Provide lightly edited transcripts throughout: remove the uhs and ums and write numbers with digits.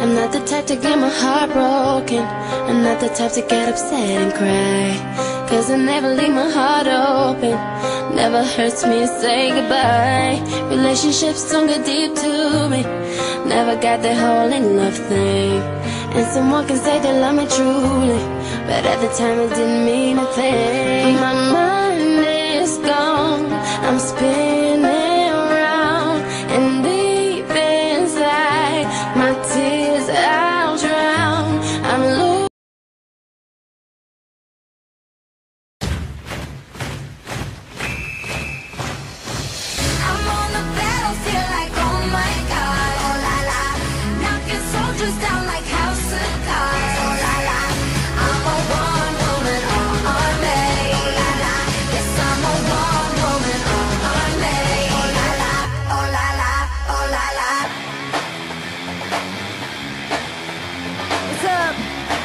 I'm not the type to get my heart broken. I'm not the type to get upset and cry, 'cause I never leave my heart open. Never hurts me to say goodbye. Relationships don't get deep to me. Never got the whole in love thing. And someone can say they love me truly, but at the time it didn't mean a thing. My mind is gone, I'm spinning around, and deep inside my tears I'll drown. I'm losing. I'm on the battlefield like, oh my God, oh la la, knocking soldiers down like house of cards, oh la la. I'm a one-woman army, oh la la. Yes, I'm a one-woman army, oh la la, oh la la, oh la la. What's up?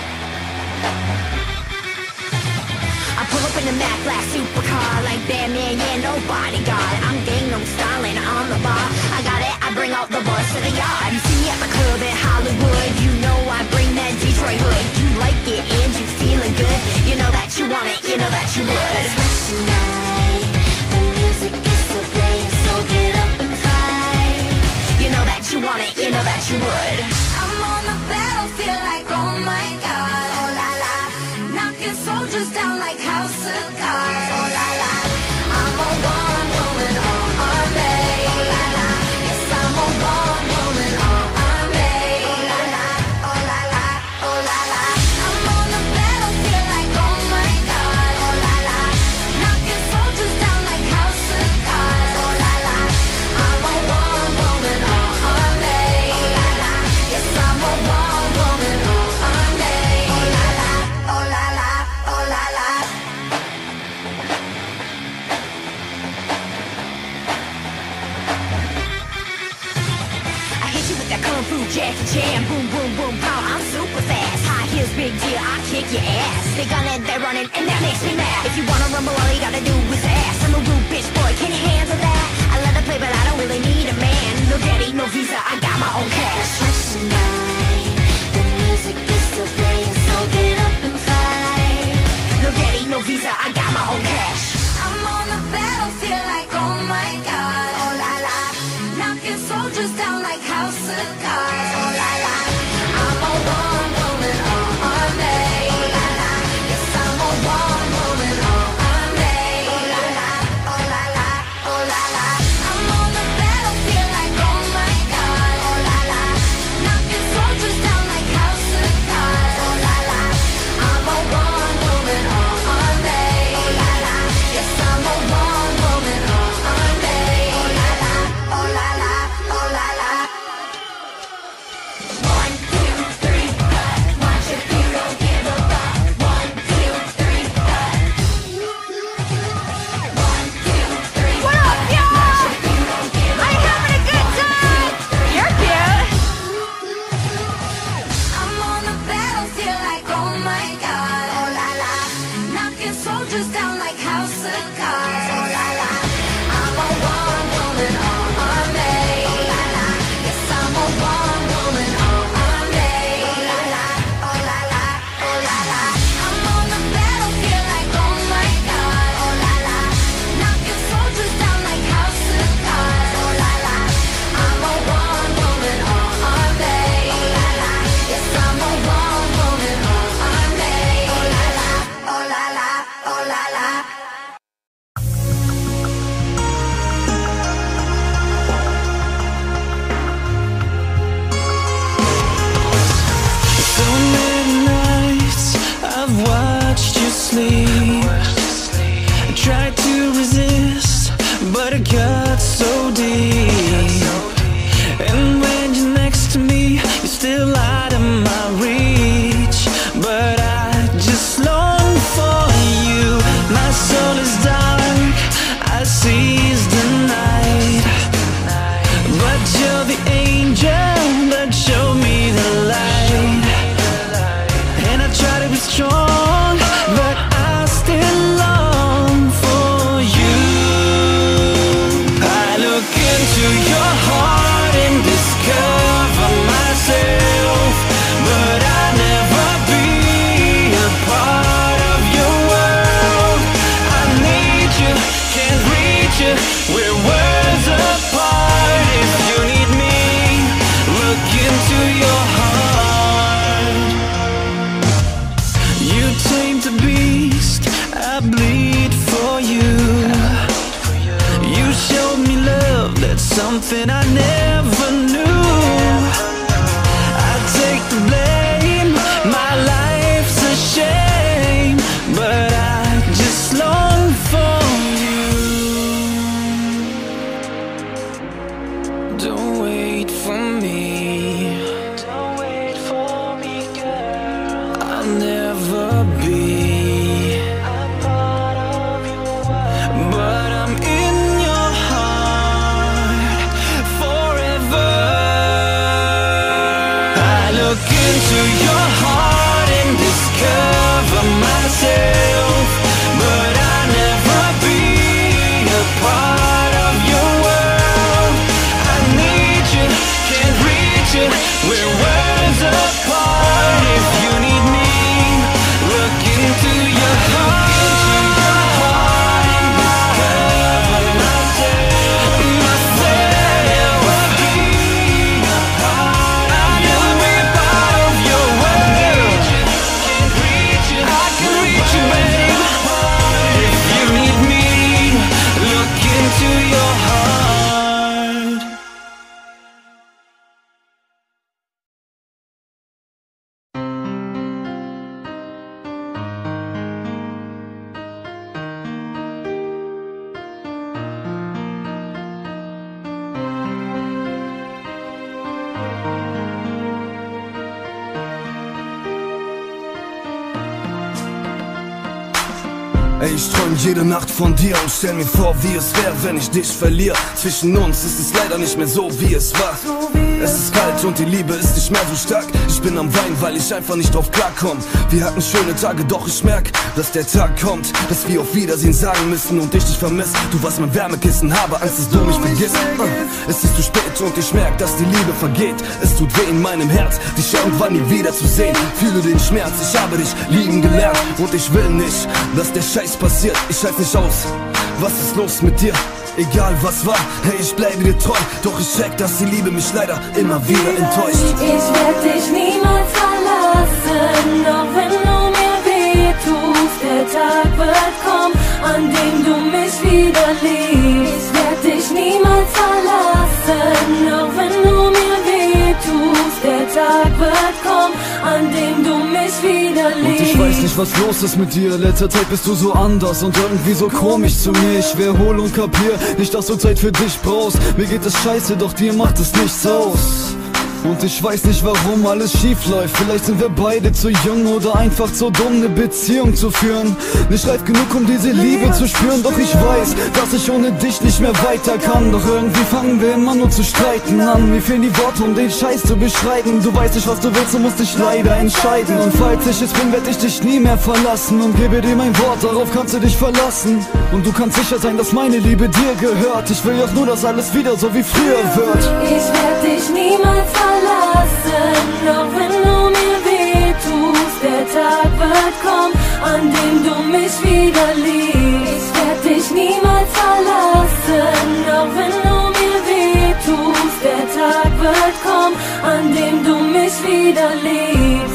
I pull up in the Mac black supercar like Batman, yeah, no bodyguard. I'm Gangnam styling on the bar. I got it, I bring out the boys to the yard. You see me at the club in Hollywood, you know I bring that Detroit hood. You like it and you feeling good, you know that you want it, you know that you would. Tonight, the music is still playing, so get up and fight. You know that you want it, you know that you would. I'm on the battlefield like, oh my God, oh la la, knocking soldiers down like house of cards, oh la la. I'm a one-woman army, oh la la. Yes, I'm a one-woman army, oh la la, oh la la, oh la la. I'm on the battlefield like, oh my God, oh la la, knocking soldiers down like house of cards, oh la la. I'm a one-woman army, oh la la. Yes, I'm a one-woman army, oh la la, oh la la, oh la la. I hit you with that kung fu Jackie Chan, boom boom boom pow. I'm super fast, high heels, big deal. I kick your ass. They gunning, they're running, and that makes me mad. If you wanna rumble, all you gotta do is ask. I'm a rude bitch boy, can you handle that? I let her play, but I don't really need a man. No daddy, no visa, I got my own cash. Tonight, the music is still playing, so get up and fight. No daddy, no visa, I got my own cash. I'm on the battlefield like, oh my God, oh la la, knocking soldiers down like house of cards, oh la la. I'm a one-woman army, oh la la. Yes, I'm a one-woman army, oh la la, oh la la, oh la la. I'm on the battlefield like, oh my God, oh la la, knocking soldiers down like house of cards, oh la la. I'm a one-woman army, oh la la. Yes, I'm a one-woman army, oh la la, oh la la, oh la la. 1, 2, 3, watch if you don't give a fuck. 1, 2, 3, 1, 2, 3. What up, y'all? Are you having a good time? You're cute. I'm on the battlefield like, oh my God, oh la la, knocking soldiers down like house of cards, oh la la. I'm a one-woman army, oh la la. Yes, I'm a one-woman army, oh la la, oh la la, oh la la. I'm on the battlefield like, oh my God, oh la la, knocking soldiers down like house of cards, oh la la. I'm a one-woman army, oh la la. Yes, I'm a one-woman army, oh la la, oh la la, oh la la. So many nights I've watched you sleep. I tried to resist, but it got so deep. And when you're next to me, you're still out of my reach. But I just long for you. My soul is dark, I seize the night. But you're the angel that showed me the light. And I try to be strong, but I still long for you. I look into your heart in this something I never knew. I take the blame, my life's a shame, but I just long for you. Don't wait for me, don't wait for me, girl. I'll never be a part of your world, but I'm in your heart forever. I look into your heart and discover myself, but I'll never be a part of your world. I need you, can't reach you, we're worlds apart. If you need me, look into your heart. Ey, ich träum jede Nacht von dir und stell mir vor, wie es wäre, wenn ich dich verliere. Zwischen uns ist es leider nicht mehr so, wie es war. Es ist kalt und die Liebe ist nicht mehr so stark. Ich bin am Weinen, weil ich einfach nicht drauf klarkomm. Wir hatten schöne Tage, doch ich merk, dass der Tag kommt, dass wir auf Wiedersehen sagen müssen und ich dich vermiss. Du warst mein Wärmekissen, habe Angst, dass du mich vergisst. Es ist zu spät und ich merk, dass die Liebe vergeht. Es tut weh in meinem Herz, dich irgendwann nie wieder zu sehen. Fühle den Schmerz, ich habe dich lieben gelernt und ich will nicht, dass der Scheiß passiert. Ich halte nicht aus, was ist los mit dir? Egal was war, hey, ich bleibe dir treu. Doch ich check, dass die Liebe mich leider immer wieder enttäuscht. Ich werd dich niemals verlassen, auch wenn du mir weh tust. Der Tag wird kommen, an dem du mich wieder liebst. Ich werd dich niemals verlassen, auch wenn du mir weh tust. Der Tag wird kommen, an dem du mich wieder liebst. Und ich weiß nicht, was los ist mit dir. Letzter Zeit bist du so anders und irgendwie so komisch zu mir. Ich wiederhole und kapier nicht, dass du Zeit für dich brauchst. Mir geht es scheiße, doch dir macht es nichts aus. Und ich weiß nicht, warum alles schief läuft. Vielleicht sind wir beide zu jung oder einfach zu dumm, eine Beziehung zu führen. Nicht reif genug, um diese Liebe zu spüren. Doch ich weiß, dass ich ohne dich nicht mehr weiter kann. Doch irgendwie fangen wir immer nur zu streiten an. Mir fehlen die Worte, um den Scheiß zu beschreiben. Du weißt nicht, was du willst und musst dich leider entscheiden. Und falls ich es bin, werd ich dich nie mehr verlassen. Und gebe dir mein Wort, darauf kannst du dich verlassen. Und du kannst sicher sein, dass meine Liebe dir gehört. Ich will auch nur, dass alles wieder so wie früher wird. Ich werd dich niemals verlassen, auch wenn du mir weh tust. Der Tag wird kommen, an dem du mich wieder liebst. Ich werd dich niemals verlassen, auch wenn du mir weh tust. Der Tag wird kommen, an dem du mich wieder liebst.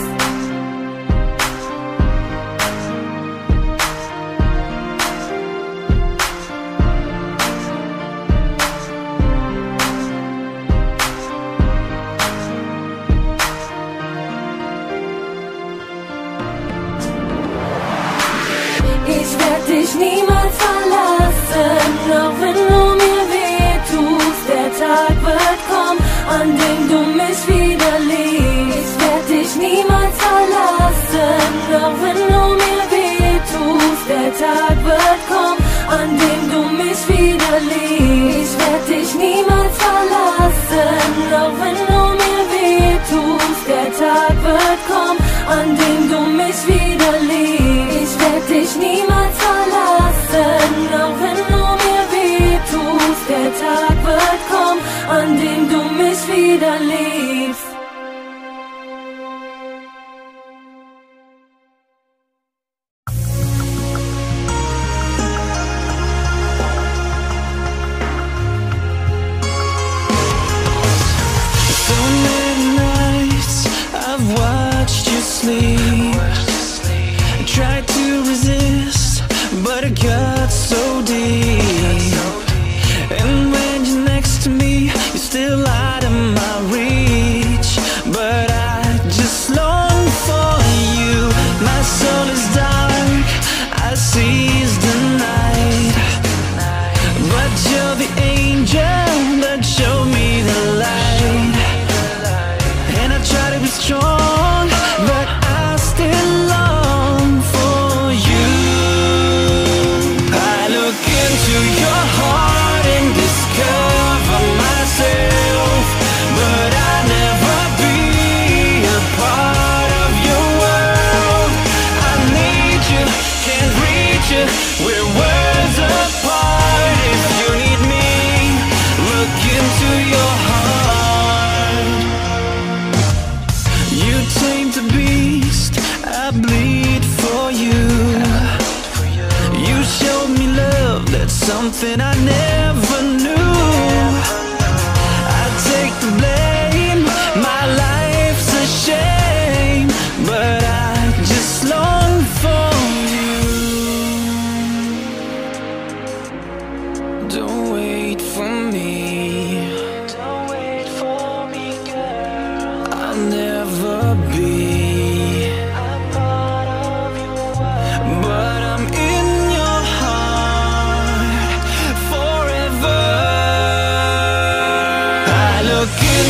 Ich werd dich niemals verlassen, auch wenn du mir weh tust. Der Tag wird kommen, an dem du mich wieder liebst. Ich werd dich niemals verlassen, auch wenn du mir weh tust. Der Tag wird kommen, an dem du mich wieder liebst. Ich werd dich niemals verlassen, auch wenn du mir weh tust. Der Tag wird kommen, an dem du mich wieder liebst. Ich werd dich niemals verlassen, auch wenn du mir weh tust. Der Tag wird kommen, an dem du mich wieder liebst. So many nights I've watched you sleep, tried to resist, but it got so deep. And when you're next to me,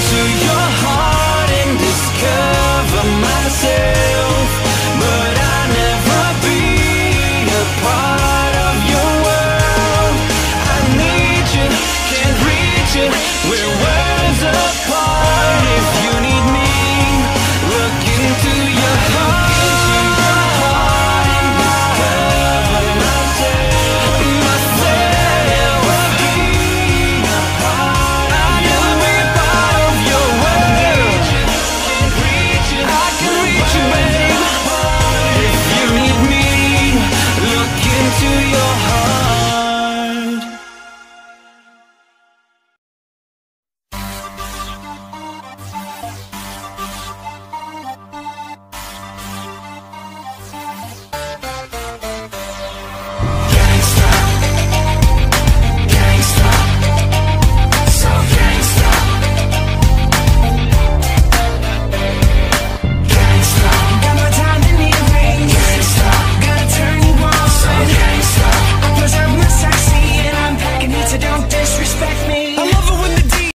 into your heart and discover myself.